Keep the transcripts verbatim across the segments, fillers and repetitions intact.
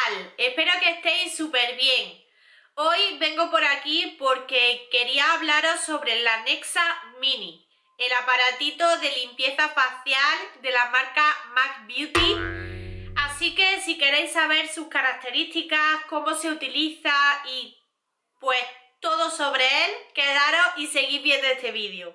tal? Espero que estéis súper bien. Hoy vengo por aquí porque quería hablaros sobre la Nexa Mini, el aparatito de limpieza facial de la marca MAC Beauty. Así que si queréis saber sus características, cómo se utiliza y pues todo sobre él, quedaros y seguid viendo este vídeo.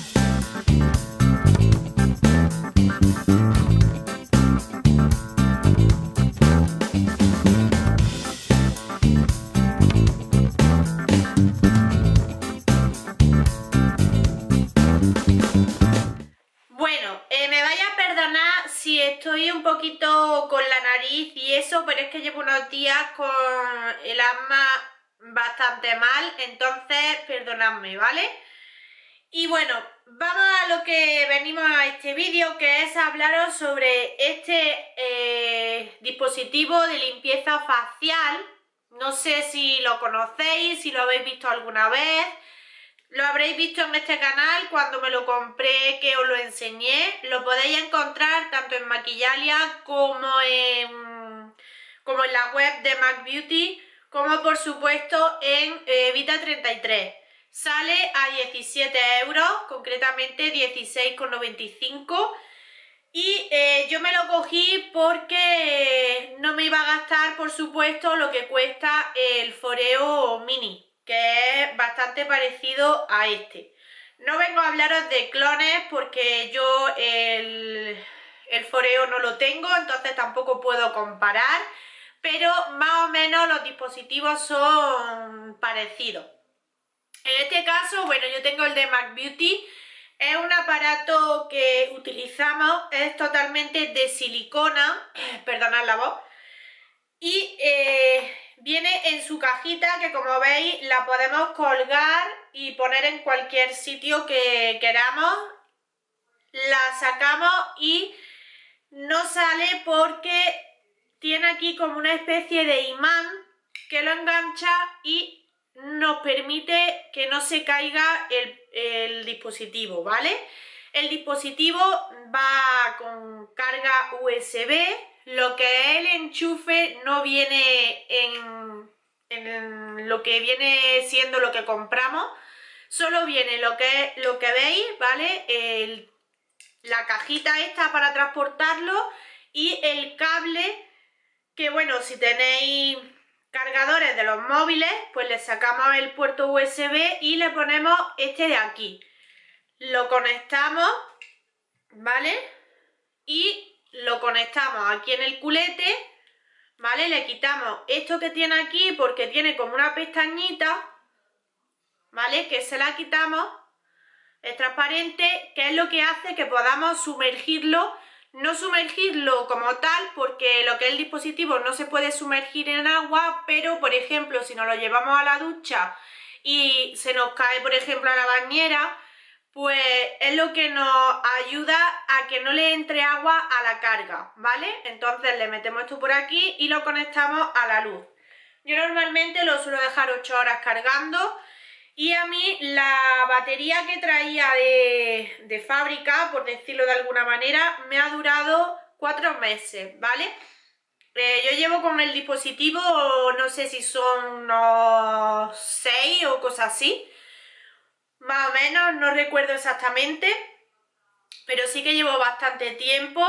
Bueno, eh, me vaya a perdonar si estoy un poquito con la nariz y eso, pero es que llevo unos días con el asma bastante mal, entonces perdonadme, ¿vale? Y bueno, vamos a lo que venimos a este vídeo, que es hablaros sobre este eh, dispositivo de limpieza facial. No sé si lo conocéis, si lo habéis visto alguna vez. Lo habréis visto en este canal cuando me lo compré, que os lo enseñé. Lo podéis encontrar tanto en Maquillalia como en, como en la web de MAC Beauty, como por supuesto en eh, Vita treinta y tres. Sale a diecisiete euros, concretamente dieciséis con noventa y cinco. Y eh, yo me lo cogí porque no me iba a gastar, por supuesto, lo que cuesta el Foreo Mini, que es bastante parecido a este. No vengo a hablaros de clones porque yo el, el Foreo no lo tengo, entonces tampoco puedo comparar, pero más o menos los dispositivos son parecidos. En este caso, bueno, yo tengo el de MAC Beauty. Es un aparato que utilizamos, es totalmente de silicona, perdonad la voz, y eh, viene en su cajita que, como veis, la podemos colgar y poner en cualquier sitio que queramos. La sacamos y no sale porque tiene aquí como una especie de imán que lo engancha y nos permite que no se caiga el, el dispositivo, ¿vale? El dispositivo va con carga U S B, lo que es el enchufe no viene en, en lo que viene siendo lo que compramos, solo viene lo que, lo que veis, ¿vale? El, la cajita esta para transportarlo y el cable que, bueno, si tenéis cargadores de los móviles, pues le sacamos el puerto U S B y le ponemos este de aquí. Lo conectamos, ¿vale? Y lo conectamos aquí en el culete, ¿vale? Le quitamos esto que tiene aquí porque tiene como una pestañita, ¿vale? Que se la quitamos, es transparente, que es lo que hace que podamos sumergirlo. No sumergirlo como tal, porque lo que es el dispositivo no se puede sumergir en agua, pero por ejemplo si nos lo llevamos a la ducha y se nos cae por ejemplo a la bañera, pues es lo que nos ayuda a que no le entre agua a la carga, ¿vale? Entonces le metemos esto por aquí y lo conectamos a la luz. Yo normalmente lo suelo dejar ocho horas cargando. Y a mí la batería que traía de, de fábrica, por decirlo de alguna manera, me ha durado cuatro meses, ¿vale? Eh, yo llevo con el dispositivo, no sé si son unos seis o cosas así, más o menos, no recuerdo exactamente, pero sí que llevo bastante tiempo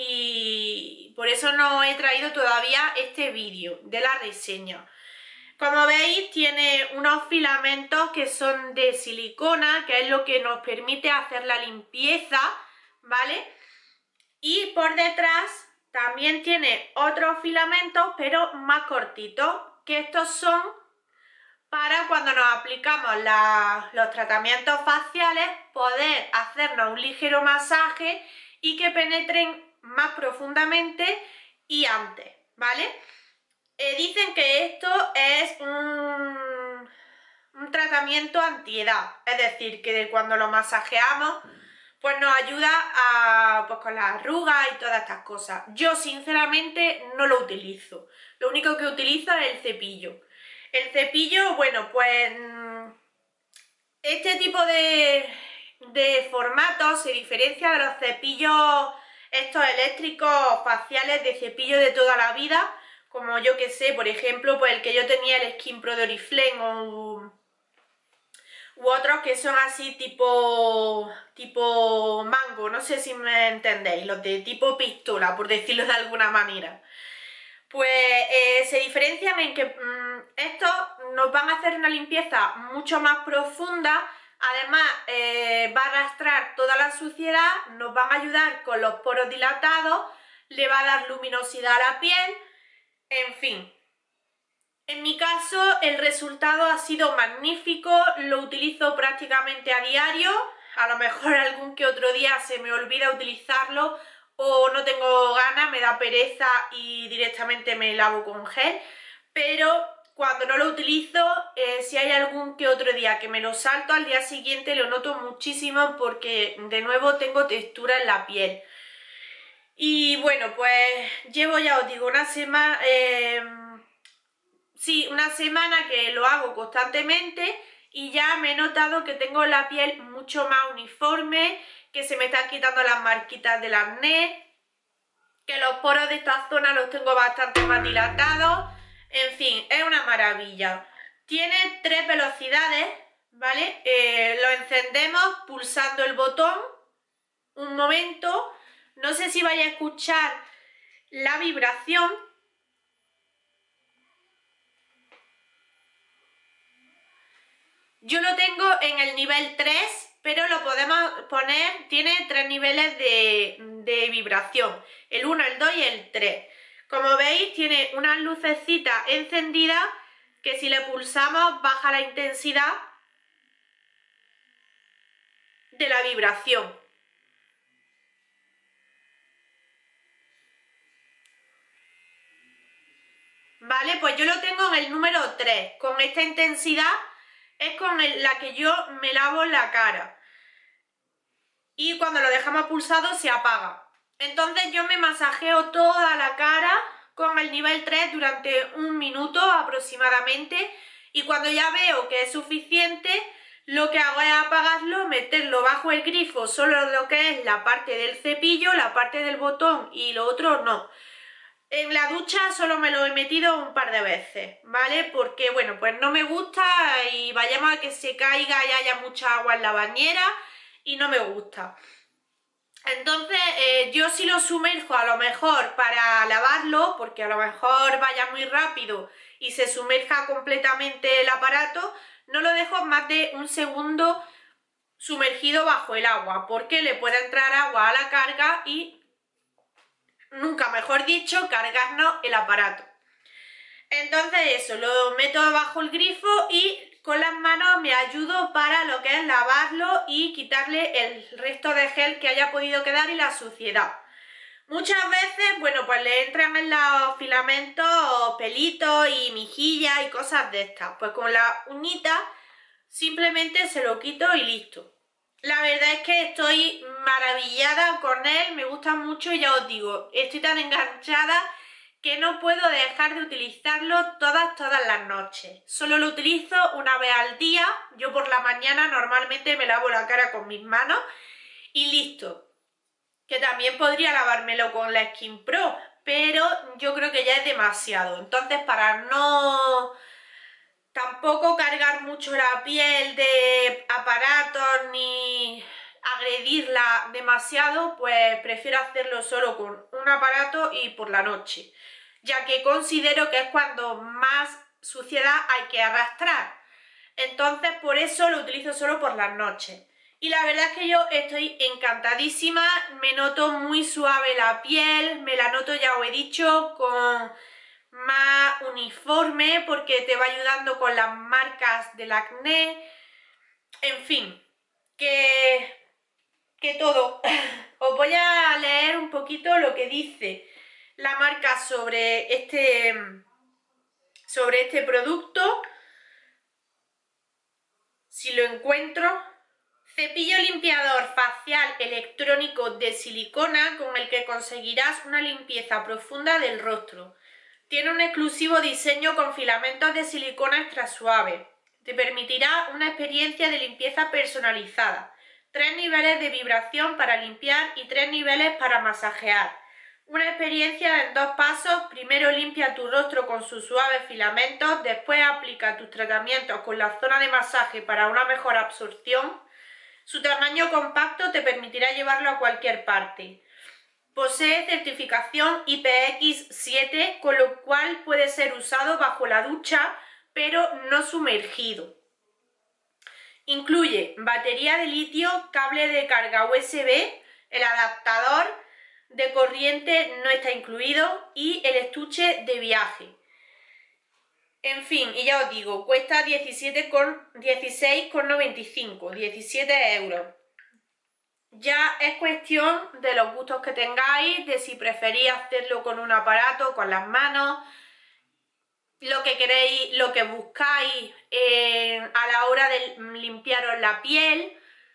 y por eso no he traído todavía este vídeo de la reseña. Como veis, tiene unos filamentos que son de silicona, que es lo que nos permite hacer la limpieza, ¿vale? Y por detrás también tiene otros filamentos, pero más cortitos, que estos son para cuando nos aplicamos la, los tratamientos faciales, poder hacernos un ligero masaje y que penetren más profundamente y antes, ¿vale? Eh, dicen que esto es un, un tratamiento antiedad, es decir, que cuando lo masajeamos pues nos ayuda a, pues, con las arrugas y todas estas cosas. Yo sinceramente no lo utilizo, lo único que utilizo es el cepillo. El cepillo, bueno, pues este tipo de, de formato se diferencia de los cepillos estos eléctricos faciales de cepillo de toda la vida, como yo que sé, por ejemplo, pues el que yo tenía, el Skin Pro de Oriflame, o u otros que son así tipo tipo mango, no sé si me entendéis, los de tipo pistola, por decirlo de alguna manera. Pues eh, se diferencian en que mmm, estos nos van a hacer una limpieza mucho más profunda, además eh, va a arrastrar toda la suciedad, nos van a ayudar con los poros dilatados, le va a dar luminosidad a la piel, en fin. En mi caso el resultado ha sido magnífico, lo utilizo prácticamente a diario, a lo mejor algún que otro día se me olvida utilizarlo o no tengo ganas, me da pereza y directamente me lavo con gel, pero cuando no lo utilizo, eh, si hay algún que otro día que me lo salto, al día siguiente lo noto muchísimo porque de nuevo tengo textura en la piel. Y bueno, pues llevo, ya os digo, una semana... Eh, Sí, una semana que lo hago constantemente y ya me he notado que tengo la piel mucho más uniforme, que se me están quitando las marquitas del acné, que los poros de esta zona los tengo bastante más dilatados, en fin, es una maravilla. Tiene tres velocidades, ¿vale? Eh, lo encendemos pulsando el botón, un momento, no sé si vais a escuchar la vibración. Yo lo tengo en el nivel tres, pero lo podemos poner, tiene tres niveles de, de vibración, el uno, el dos y el tres. Como veis, tiene unas lucecitas encendidas que si le pulsamos baja la intensidad de la vibración. Vale, pues yo lo tengo en el número tres, con esta intensidad es con la que yo me lavo la cara. Y cuando lo dejamos pulsado se apaga. Entonces yo me masajeo toda la cara con el nivel tres durante un minuto aproximadamente y cuando ya veo que es suficiente, lo que hago es apagarlo, meterlo bajo el grifo, solo lo que es la parte del cepillo, la parte del botón y lo otro no. En la ducha solo me lo he metido un par de veces, ¿vale? Porque, bueno, pues no me gusta y vayamos a que se caiga y haya mucha agua en la bañera y no me gusta. Entonces, eh, yo sí lo sumerjo a lo mejor para lavarlo, porque a lo mejor vaya muy rápido y se sumerja completamente el aparato, no lo dejo más de un segundo sumergido bajo el agua, porque le puede entrar agua a la carga y... nunca mejor dicho, cargarnos el aparato. Entonces eso, lo meto bajo el grifo y con las manos me ayudo para lo que es lavarlo y quitarle el resto de gel que haya podido quedar y la suciedad. Muchas veces, bueno, pues le entran en los filamentos pelitos y mejillas y cosas de estas. Pues con la uñita simplemente se lo quito y listo. La verdad es que estoy maravillada con él, me gusta mucho y ya os digo, estoy tan enganchada que no puedo dejar de utilizarlo todas, todas las noches. Solo lo utilizo una vez al día, yo por la mañana normalmente me lavo la cara con mis manos y listo. Que también podría lavármelo con la Skin Pro, pero yo creo que ya es demasiado. Entonces para no... tampoco cargar mucho la piel de aparatos ni agredirla demasiado, pues prefiero hacerlo solo con un aparato y por la noche, ya que considero que es cuando más suciedad hay que arrastrar. Entonces por eso lo utilizo solo por las noches. Y la verdad es que yo estoy encantadísima, me noto muy suave la piel, me la noto, ya os he dicho, con... más uniforme porque te va ayudando con las marcas del acné, en fin, que, que todo. Os voy a leer un poquito lo que dice la marca sobre este, sobre este producto, si lo encuentro. Cepillo limpiador facial electrónico de silicona con el que conseguirás una limpieza profunda del rostro. Tiene un exclusivo diseño con filamentos de silicona extra suave. Te permitirá una experiencia de limpieza personalizada. Tres niveles de vibración para limpiar y tres niveles para masajear. Una experiencia en dos pasos. Primero limpia tu rostro con sus suaves filamentos, después aplica tus tratamientos con la zona de masaje para una mejor absorción. Su tamaño compacto te permitirá llevarlo a cualquier parte. Posee certificación I P X siete, con lo cual puede ser usado bajo la ducha, pero no sumergido. Incluye batería de litio, cable de carga U S B, el adaptador de corriente no está incluido y el estuche de viaje. En fin, y ya os digo, cuesta dieciséis con noventa y cinco, diecisiete euros. Ya es cuestión de los gustos que tengáis, de si preferís hacerlo con un aparato, con las manos, lo que queréis, lo que buscáis eh, a la hora de limpiaros la piel.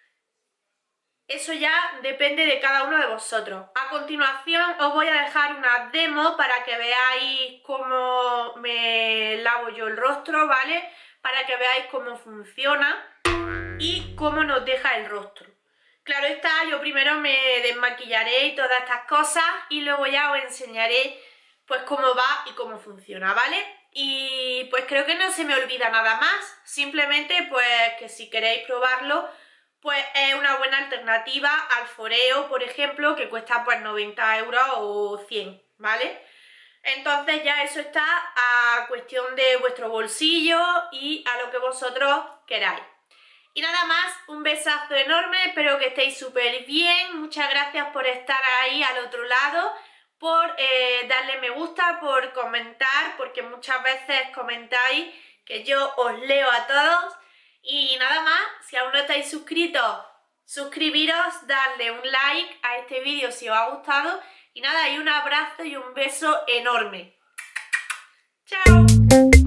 Eso ya depende de cada uno de vosotros. A continuación os voy a dejar una demo para que veáis cómo me lavo yo el rostro, ¿vale? Para que veáis cómo funciona y cómo nos deja el rostro. Claro está, yo primero me desmaquillaré y todas estas cosas y luego ya os enseñaré pues cómo va y cómo funciona, ¿vale? Y pues creo que no se me olvida nada más, simplemente pues que si queréis probarlo, pues es una buena alternativa al Foreo, por ejemplo, que cuesta pues noventa euros o cien, ¿vale? Entonces ya eso está a cuestión de vuestro bolsillo y a lo que vosotros queráis. Y nada más, un besazo enorme, espero que estéis súper bien, muchas gracias por estar ahí al otro lado, por eh, darle me gusta, por comentar, porque muchas veces comentáis que yo os leo a todos. Y nada más, si aún no estáis suscritos, suscribiros, darle un like a este vídeo si os ha gustado. Y nada, y un abrazo y un beso enorme. ¡Chao!